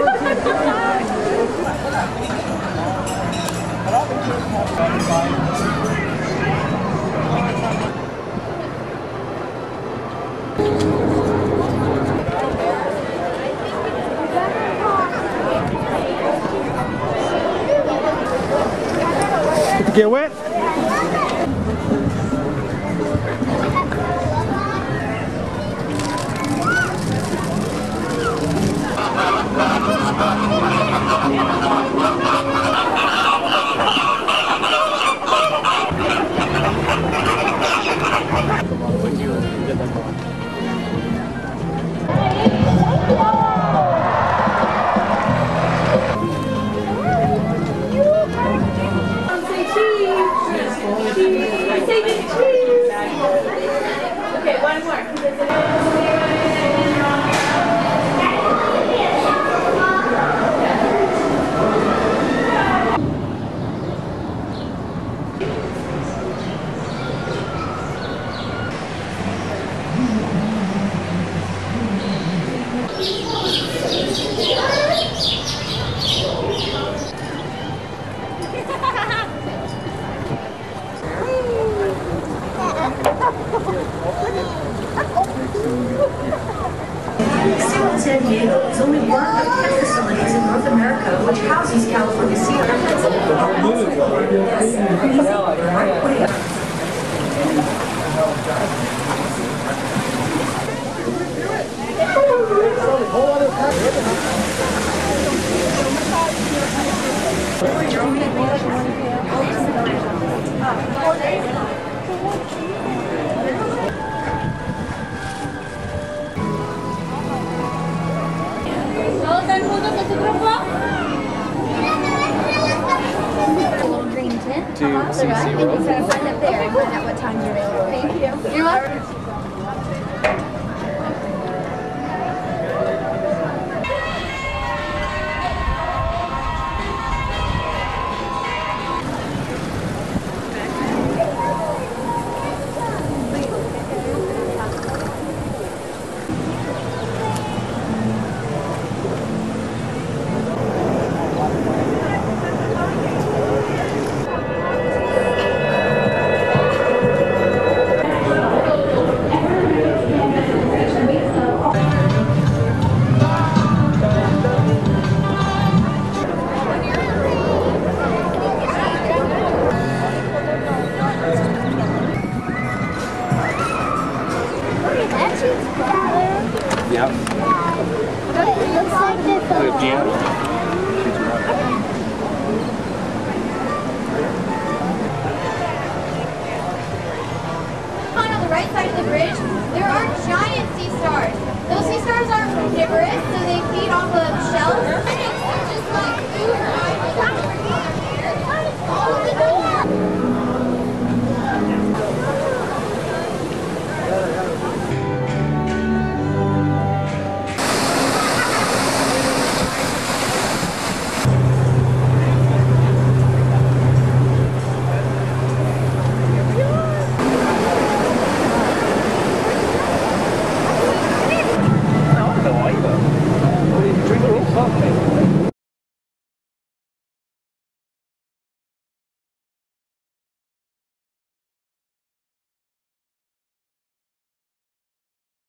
Did it get wet? Okay, one more. SeaWorld San Diego is only one of 10 facilities in North America which houses California sea lions. To see SeaWorld. And you find up there and find out what time you're available. Thank you. You're welcome. Yep. It looks like this. Jam.